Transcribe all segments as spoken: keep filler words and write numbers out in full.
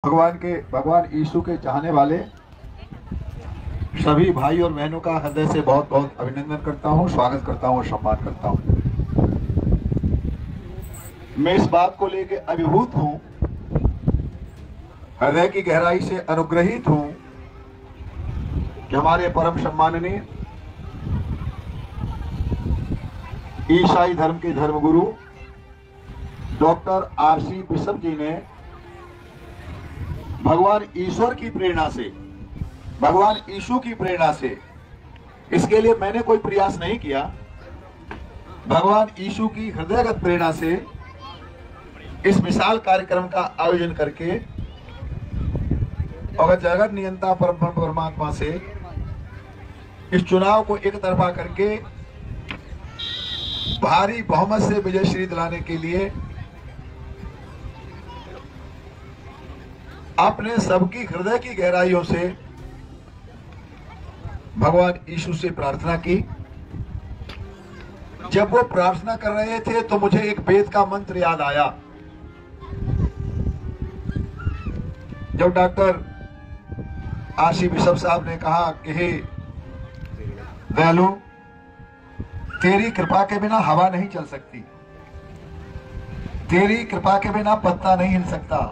भगवान के भगवान यीशु के चाहने वाले सभी भाई और बहनों का हृदय से बहुत बहुत अभिनंदन करता हूं, स्वागत करता हूं और सम्मान करता हूं। मैं इस बात को लेकर अभिभूत हूं, हृदय की गहराई से अनुग्रहित हूं कि हमारे परम सम्माननीय ईसाई धर्म के धर्मगुरु डॉक्टर आरसी बिशप जी ने भगवान ईश्वर की प्रेरणा से, भगवान यीशु की प्रेरणा से, इसके लिए मैंने कोई प्रयास नहीं किया, भगवान यीशु की हृदयगत प्रेरणा से इस विशाल कार्यक्रम का आयोजन करके और जगत नियंता परम परमात्मा से इस चुनाव को एक तरफा करके भारी बहुमत से विजय श्री दिलाने के लिए आपने सबकी हृदय की गहराइयों से भगवान यीशु से प्रार्थना की। जब वो प्रार्थना कर रहे थे तो मुझे एक वेद का मंत्र याद आया। जब डॉक्टर आरसी बिशप साहब ने कहा कि हे दयालु, तेरी कृपा के बिना हवा नहीं चल सकती, तेरी कृपा के बिना पत्ता नहीं हिल सकता,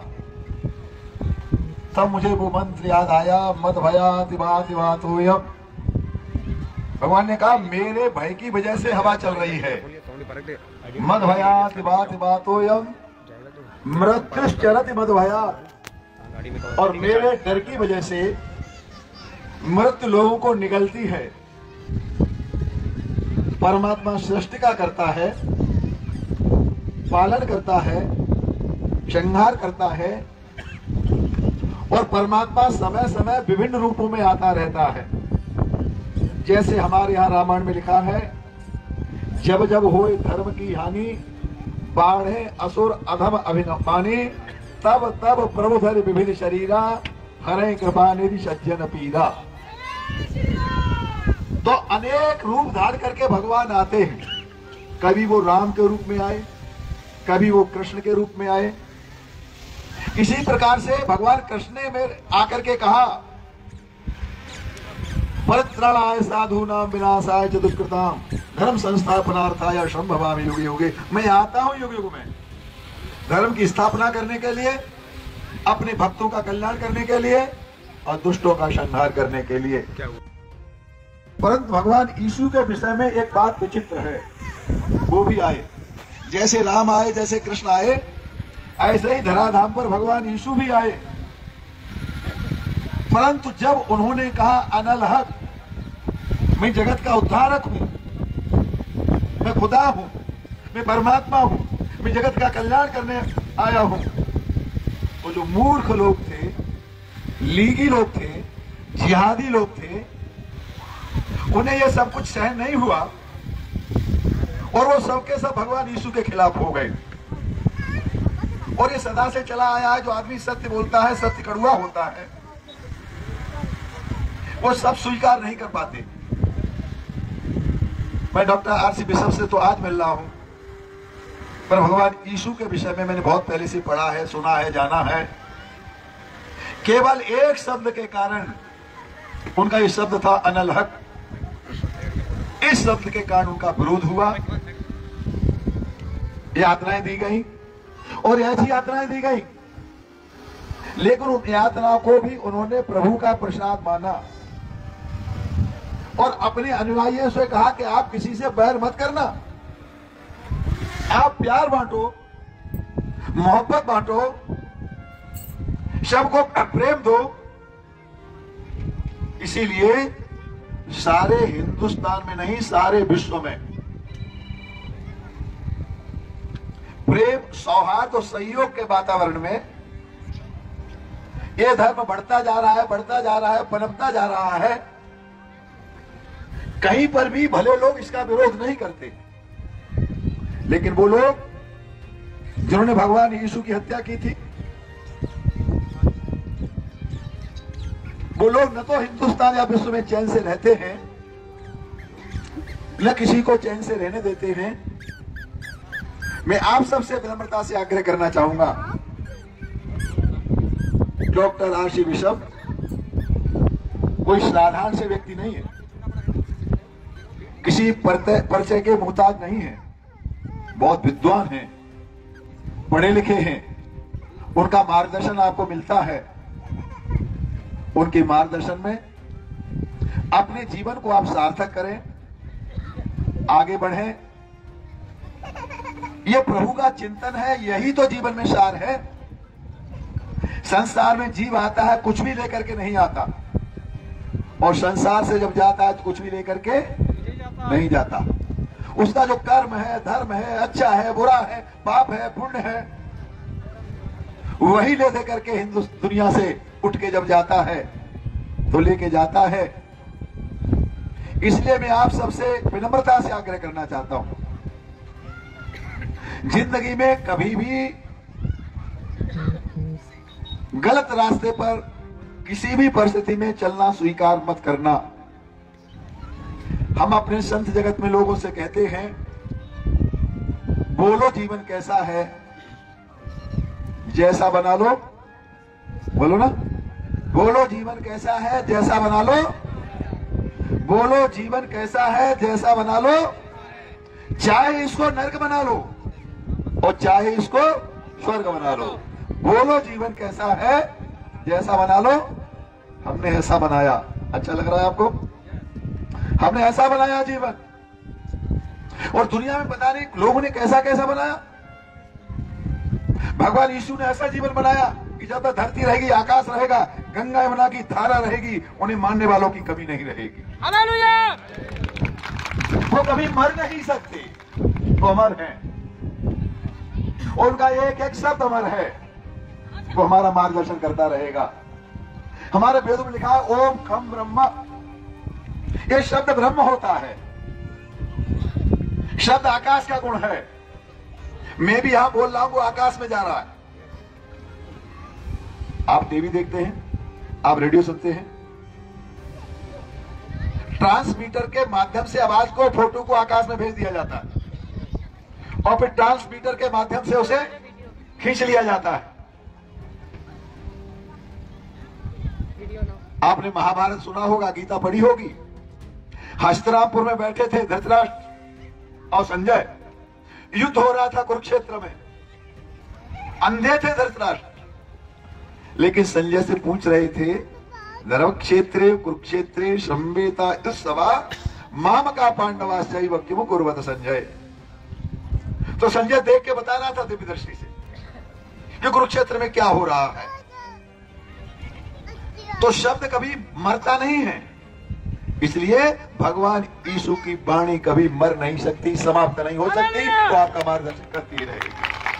तब मुझे वो मंत्र याद आया, मत भया दिवा दिवा तो भगवान ने कहा मेरे भय की वजह से हवा चल रही है। मद भया दिवा दिवा तो मृत्युश्चरति मद भया, और मेरे डर की वजह से मृत्यु लोगों को निगलती है। परमात्मा सृष्टि का करता है, पालन करता है, संहार करता है, और परमात्मा समय समय विभिन्न रूपों में आता रहता है। जैसे हमारे यहाँ रामायण में लिखा है, जब जब होए धर्म की हानि, बाढ़े असुर अधम अभिनपानी, तब तब प्रभु धर विभिन्न शरीरा, हरे कृपा निधि सज्जन पीरा। तो अनेक रूप धारण करके भगवान आते हैं। कभी वो राम के रूप में आए, कभी वो कृष्ण के रूप में आए। इसी प्रकार से भगवान कृष्ण ने में आकर के कहा, परित्राणाय साधूनां विनाशाय च दुष्कृतां धर्म संस्थापनार्थाय संभवामि युगे युगे। मैं आता हूं युग युग में धर्म की स्थापना करने के लिए, अपने भक्तों का कल्याण करने के लिए और दुष्टों का संहार करने के लिए। परंतु भगवान यीशु के विषय में एक बात विचित्र है, वो भी आए, जैसे राम आए, जैसे कृष्ण आए, ऐसे ही धराधाम पर भगवान यीशु भी आए। परंतु जब उन्होंने कहा अनलहक, मैं जगत का उद्धारक हूं, मैं खुदा हूं, मैं परमात्मा हूं, मैं जगत का कल्याण करने आया हूं, तो जो मूर्ख लोग थे, लीगी लोग थे, जिहादी लोग थे, उन्हें यह सब कुछ सहन नहीं हुआ और वो सबके सब भगवान यीशु के खिलाफ हो गए। और ये सदा से चला आया है, जो आदमी सत्य बोलता है, सत्य कड़वा होता है, वो सब स्वीकार नहीं कर पाते। मैं डॉक्टर आरसी बिशप से तो आज मिल रहा हूं, पर भगवान यीशु के विषय में मैंने बहुत पहले से पढ़ा है, सुना है, जाना है। केवल एक शब्द के कारण, उनका ये शब्द था अनलहक, इस शब्द के कारण उनका विरोध हुआ, यातनाएं दी गई और ऐसी यातनाएं दी गई, लेकिन उन यातनाओं को भी उन्होंने प्रभु का प्रसाद माना और अपने अनुयायियों से कहा कि आप किसी से बैर मत करना, आप प्यार बांटो, मोहब्बत बांटो, सबको प्रेम दो। इसीलिए सारे हिंदुस्तान में नहीं, सारे विश्व में प्रेम, सौहार्द और सहयोग के वातावरण में यह धर्म बढ़ता जा रहा है, बढ़ता जा रहा है, पनपता जा रहा है। कहीं पर भी भले लोग इसका विरोध नहीं करते, लेकिन वो लोग जिन्होंने भगवान यीशु की हत्या की थी, वो लोग न तो हिंदुस्तान या विश्व में चैन से रहते हैं, न किसी को चैन से रहने देते हैं। मैं आप सबसे विनम्रता से आग्रह करना चाहूंगा डॉक्टर आरसी बिशप कोई साधारण से व्यक्ति नहीं है, किसी परिचय के मुहताज नहीं है, बहुत विद्वान हैं, पढ़े लिखे हैं। उनका मार्गदर्शन आपको मिलता है। उनके मार्गदर्शन में अपने जीवन को आप सार्थक करें, आगे बढ़ें। यह प्रभु का चिंतन है, यही तो जीवन में सार है। संसार में जीव आता है कुछ भी लेकर के नहीं आता, और संसार से जब जाता है तो कुछ भी लेकर के नहीं जाता। उसका जो कर्म है, धर्म है, अच्छा है, बुरा है, पाप है, पुण्य है, वही ले दे करके हिंदू दुनिया से उठ के जब जाता है तो लेके जाता है। इसलिए मैं आप सबसे विनम्रता से आग्रह करना चाहता हूं, जिंदगी में कभी भी गलत रास्ते पर किसी भी परिस्थिति में चलना स्वीकार मत करना। हम अपने संत जगत में लोगों से कहते हैं, बोलो जीवन कैसा है, जैसा बना लो। बोलो ना, बोलो जीवन कैसा है, जैसा बना लो। बोलो जीवन कैसा है, जैसा बना लो। चाहे इसको नरक बना लो और चाहे इसको स्वर्ग बना लो। बोलो जीवन कैसा है, जैसा बना लो। हमने ऐसा बनाया। अच्छा लग रहा है आपको? हमने ऐसा बनाया जीवन, और दुनिया में पता नहीं लोगों ने कैसा कैसा बनाया। भगवान यीशु ने ऐसा जीवन बनाया कि जब तक धरती रहेगी, आकाश रहेगा, गंगा यमुना की धारा रहेगी, उन्हें मानने वालों की कमी नहीं रहेगी। हालेलुया! वो कभी मर नहीं सकते, वो अमर हैं। उनका एक एक शब्द अमर है, वो हमारा मार्गदर्शन करता रहेगा। हमारे वेदों में लिखा है ओम खम ब्रह्म। ये शब्द ब्रह्म होता है, शब्द आकाश का गुण है। मैं भी यहां बोल रहा हूं, वो आकाश में जा रहा है। आप टीवी देखते हैं, आप रेडियो सुनते हैं, ट्रांसमीटर के माध्यम से आवाज को, फोटो को आकाश में भेज दिया जाता है, और फिर ट्रांसमीटर के माध्यम से उसे खींच लिया जाता है। आपने महाभारत सुना होगा, गीता पढ़ी होगी। हस्तिनापुर में बैठे थे धृतराष्ट्र और संजय, युद्ध हो रहा था कुरुक्षेत्र में। अंधे थे धृतराष्ट्र, लेकिन संजय से पूछ रहे थे, धर्म क्षेत्रे कुरुक्षेत्रे संवेता इस सभा माम का पांडवा शैव किमु कुर्वत संजय। तो संजय देख के बता रहा था दिव्य दृष्टि से कि कुरुक्षेत्र में क्या हो रहा है। तो शब्द कभी मरता नहीं है, इसलिए भगवान यीशु की वाणी कभी मर नहीं सकती, समाप्त नहीं हो सकती, तो आपका मार्गदर्शन करती रहेगी।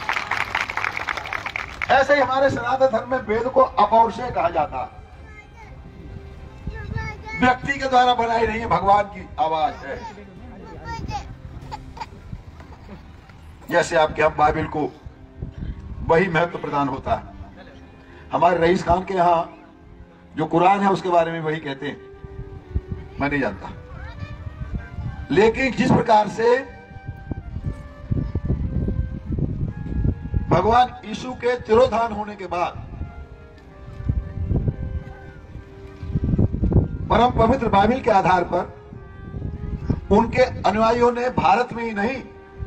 ऐसे ही हमारे सनातन धर्म में वेद को अपौरुषेय कहा जाता है। व्यक्ति के द्वारा बनाई नहीं है, भगवान की आवाज है। जैसे आपके हम बाइबल को वही महत्व प्रदान होता है। हमारे रईस खान के यहां जो कुरान है उसके बारे में वही कहते हैं, मैं नहीं जानता। लेकिन जिस प्रकार से भगवान यीशु के तिरोधान होने के बाद परम पवित्र बाइबल के आधार पर उनके अनुयायियों ने भारत में ही नहीं,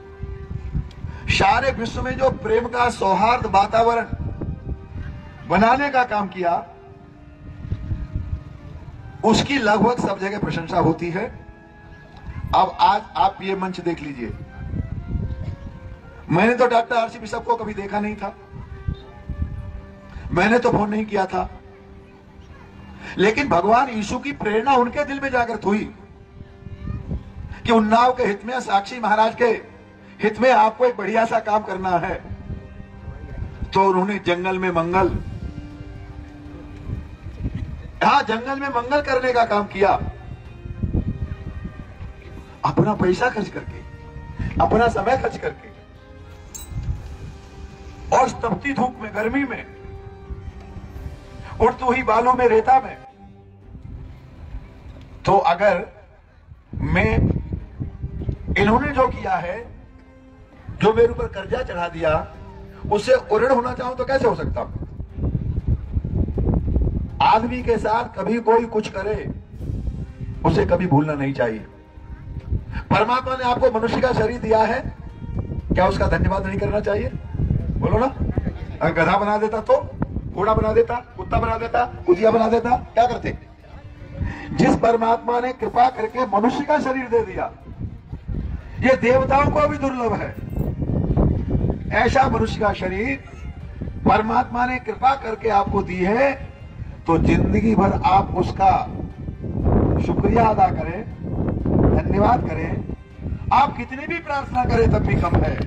सारे विश्व में जो प्रेम का सौहार्द वातावरण बनाने का काम किया, उसकी लगभग सब जगह प्रशंसा होती है। अब आज आप ये मंच देख लीजिए। मैंने तो डॉक्टर आरसी बिशप को कभी देखा नहीं था, मैंने तो फोन नहीं किया था, लेकिन भगवान यीशु की प्रेरणा उनके दिल में जागृत हुई कि उन्नाव के हित में, साक्षी महाराज के हित में आपको एक बढ़िया सा काम करना है। तो उन्होंने जंगल में मंगल, यहां जंगल में मंगल करने का काम किया, अपना पैसा खर्च करके, अपना समय खर्च करके, और तपती धूप में, गर्मी में, उड़ती हुई बालों में, रेता में। तो अगर मैं इन्होंने जो किया है, जो मेरे ऊपर कर्जा चढ़ा दिया, उससे उऋण होना चाहूं तो कैसे हो सकता? आदमी के साथ कभी कोई कुछ करे उसे कभी भूलना नहीं चाहिए। परमात्मा ने आपको मनुष्य का शरीर दिया है, क्या उसका धन्यवाद नहीं करना चाहिए? बोलो ना। अगर गधा बना देता तो, घोड़ा बना देता, कुत्ता बना देता, कुतिया बना देता, क्या करते? जिस परमात्मा ने कृपा करके मनुष्य का शरीर दे दिया, ये देवताओं को भी दुर्लभ है। ऐसा मनुष्य का शरीर परमात्मा ने कृपा करके आपको दी है, तो जिंदगी भर आप उसका शुक्रिया अदा करें, धन्यवाद करें। आप कितनी भी प्रार्थना करें तब भी कम है।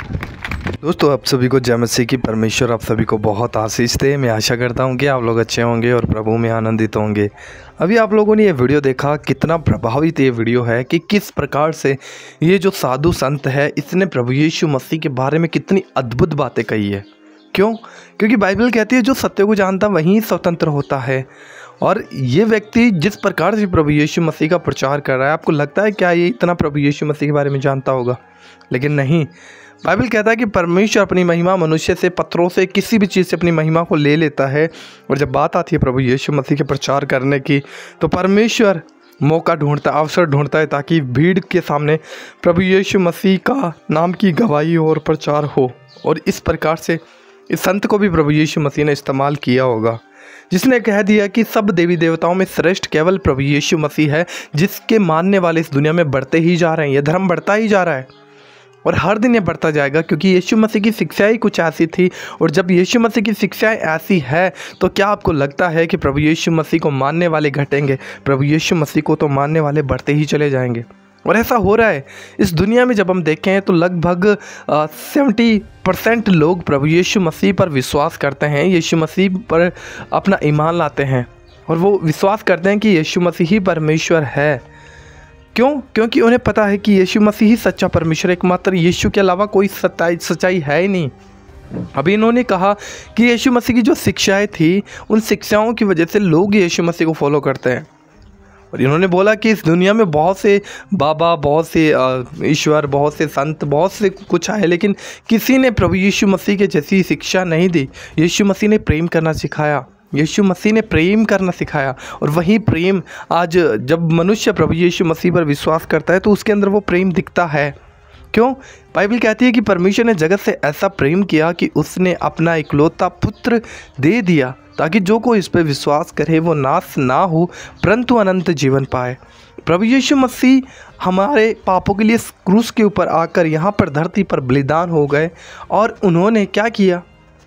दोस्तों, आप सभी को जय मसीह की। परमेश्वर आप सभी को बहुत आशीष दे। मैं आशा करता हूं कि आप लोग अच्छे होंगे और प्रभु में आनंदित होंगे। अभी आप लोगों ने ये वीडियो देखा, कितना प्रभावित ये वीडियो है कि किस प्रकार से ये जो साधु संत है, इसने प्रभु यीशु मसीह के बारे में कितनी अद्भुत बातें कही है। क्यों? क्योंकि बाइबल कहती है जो सत्य को जानता वही स्वतंत्र होता है। और ये व्यक्ति जिस प्रकार से प्रभु यीशु मसीह का प्रचार कर रहा है, आपको लगता है क्या ये इतना प्रभु यीशु मसीह के बारे में जानता होगा? लेकिन नहीं। बाइबल कहता है कि परमेश्वर अपनी महिमा मनुष्य से, पत्थरों से, किसी भी चीज़ से अपनी महिमा को ले लेता है। और जब बात आती है प्रभु यीशु मसीह के प्रचार करने की, तो परमेश्वर मौका ढूंढता, अवसर ढूंढता है ताकि भीड़ के सामने प्रभु यीशु मसीह का नाम की गवाही और प्रचार हो। और इस प्रकार से इस संत को भी प्रभु यीशु मसीह ने इस्तेमाल किया होगा, जिसने कह दिया कि सब देवी देवताओं में श्रेष्ठ केवल प्रभु यीशु मसीह है, जिसके मानने वाले इस दुनिया में बढ़ते ही जा रहे हैं। यह धर्म बढ़ता ही जा रहा है और हर दिन ये बढ़ता जाएगा, क्योंकि यीशु मसीह की शिक्षा ही कुछ ऐसी थी। और जब यीशु मसीह की शिक्षाएं ऐसी है, तो क्या आपको लगता है कि प्रभु यीशु मसीह को मानने वाले घटेंगे? प्रभु यीशु मसीह को तो मानने वाले बढ़ते ही चले जाएंगे। और ऐसा हो रहा है इस दुनिया में। जब हम देखें तो लगभग सेवेंटी परसेंट लोग प्रभु यीशु मसीह पर विश्वास करते हैं, यीशु मसीह पर अपना ईमान लाते हैं और वो विश्वास करते हैं कि यीशु मसीह ही परमेश्वर है। क्यों? क्योंकि उन्हें पता है कि यीशु मसीह ही सच्चा परमेश्वर, एकमात्र यीशु के अलावा कोई सच्चाई सच्चाई है ही नहीं। अभी इन्होंने कहा कि यीशु मसीह की जो शिक्षाएं थी, उन शिक्षाओं की वजह से लोग यीशु मसीह को फॉलो करते हैं। और इन्होंने बोला कि इस दुनिया में बहुत से बाबा, बहुत से ईश्वर, बहुत से संत, बहुत से कुछ आए, लेकिन किसी ने प्रभु यीशु मसीह के जैसी शिक्षा नहीं दी। यीशु मसीह ने प्रेम करना सिखाया, यीशु मसीह ने प्रेम करना सिखाया। और वही प्रेम आज जब मनुष्य प्रभु यीशु मसीह पर विश्वास करता है तो उसके अंदर वो प्रेम दिखता है। क्यों? बाइबल कहती है कि परमेश्वर ने जगत से ऐसा प्रेम किया कि उसने अपना इकलौता पुत्र दे दिया, ताकि जो कोई इस पर विश्वास करे वो नाश ना हो परंतु अनंत जीवन पाए। प्रभु यीशु मसीह हमारे पापों के लिए क्रूस के ऊपर आकर यहाँ पर धरती पर बलिदान हो गए और उन्होंने क्या किया?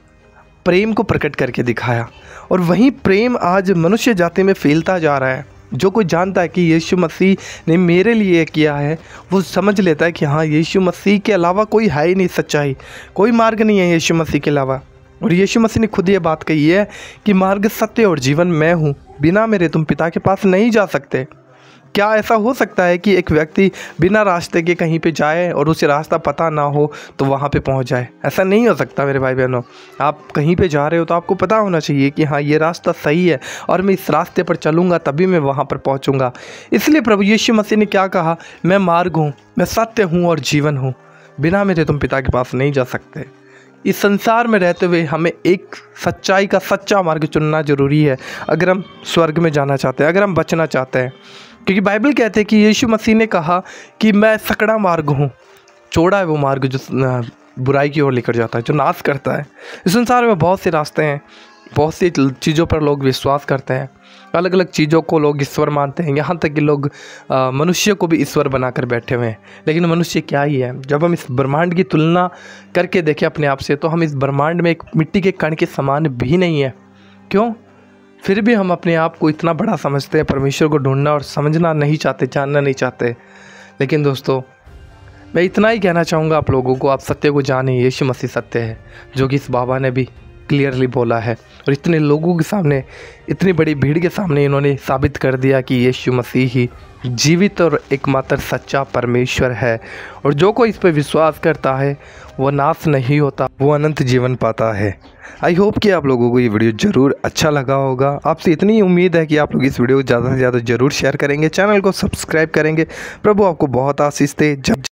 प्रेम को प्रकट करके दिखाया। और वही प्रेम आज मनुष्य जाति में फैलता जा रहा है। जो कोई जानता है कि यीशु मसीह ने मेरे लिए किया है, वो समझ लेता है कि हाँ, यीशु मसीह के अलावा कोई है ही नहीं सच्चाई, कोई मार्ग नहीं है यीशु मसीह के अलावा। और यीशु मसीह ने खुद ये बात कही है कि मार्ग, सत्य और जीवन मैं हूँ, बिना मेरे तुम पिता के पास नहीं जा सकते। क्या ऐसा हो सकता है कि एक व्यक्ति बिना रास्ते के कहीं पे जाए और उसे रास्ता पता ना हो तो वहाँ पे पहुँच जाए? ऐसा नहीं हो सकता मेरे भाई बहनों। आप कहीं पे जा रहे हो तो आपको पता होना चाहिए कि हाँ, ये रास्ता सही है और मैं इस रास्ते पर चलूँगा तभी मैं वहाँ पर पहुँचूँगा। इसलिए प्रभु यीशु मसीह ने क्या कहा? मैं मार्ग हूँ, मैं सत्य हूँ और जीवन हूँ, बिना मेरे तुम पिता के पास नहीं जा सकते। इस संसार में रहते हुए हमें एक सच्चाई का सच्चा मार्ग चुनना जरूरी है, अगर हम स्वर्ग में जाना चाहते हैं, अगर हम बचना चाहते हैं। क्योंकि बाइबल कहते हैं कि यीशु मसीह ने कहा कि मैं सकड़ा मार्ग हूँ, चौड़ा है वो मार्ग जो बुराई की ओर लेकर जाता है, जो नाश करता है। इस संसार में बहुत से रास्ते हैं, बहुत सी चीज़ों पर लोग विश्वास करते हैं, अलग अलग चीज़ों को लोग ईश्वर मानते हैं, यहाँ तक कि लोग आ, मनुष्य को भी ईश्वर बनाकर बैठे हुए हैं। लेकिन मनुष्य क्या ही है? जब हम इस ब्रह्मांड की तुलना करके देखें अपने आप से, तो हम इस ब्रह्मांड में एक मिट्टी के कण के समान भी नहीं है। क्यों? फिर भी हम अपने आप को इतना बड़ा समझते हैं, परमेश्वर को ढूंढना और समझना नहीं चाहते, जानना नहीं चाहते। लेकिन दोस्तों, मैं इतना ही कहना चाहूँगा आप लोगों को, आप सत्य को जानें, यीशु मसीह सत्य है, जो कि इस बाबा ने भी क्लियरली बोला है। और इतने लोगों के सामने, इतनी बड़ी भीड़ के सामने इन्होंने साबित कर दिया कि यीशु मसीह ही जीवित और एकमात्र सच्चा परमेश्वर है। और जो कोई इस पर विश्वास करता है वो नाश नहीं होता, वो अनंत जीवन पाता है। आई होप कि आप लोगों को ये वीडियो ज़रूर अच्छा लगा होगा। आपसे इतनी उम्मीद है कि आप लोग इस वीडियो को ज़्यादा से ज़्यादा ज़रूर शेयर करेंगे, चैनल को सब्सक्राइब करेंगे। प्रभु आपको बहुत आशीष दे। जब